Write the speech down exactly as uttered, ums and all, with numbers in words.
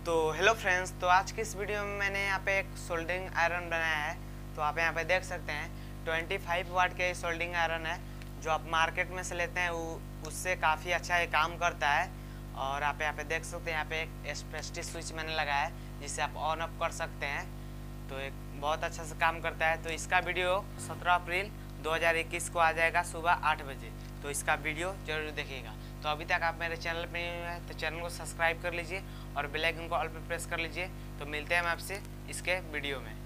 तो hello friends, तो आज की इस वीडियो में मैंने यहाँ पे एक सोल्डरिंग आयरन बनाया है। तो आप यहाँ पे देख सकते हैं पच्चीस वाट का ये सोल्डरिंग आयरन है जो आप मार्केट में से लेते हैं, वो उससे काफ़ी अच्छा ये काम करता है। और आप यहाँ पे देख सकते हैं यहाँ पे एक एसपेस्टी स्विच मैंने लगाया है जिससे आप ऑन ऑफ कर सकते हैं। तो एक बहुत अच्छा से काम करता है। तो इसका वीडियो सत्रह अप्रैल दो हज़ार इक्कीस को आ जाएगा सुबह आठ बजे। तो इसका वीडियो जरूर देखिएगा। तो अभी तक आप मेरे चैनल पर नहीं हैं तो चैनल को सब्सक्राइब कर लीजिए और बेल आइकन को ऑल पे प्रेस कर लीजिए। तो मिलते हैं हम आपसे इसके वीडियो में।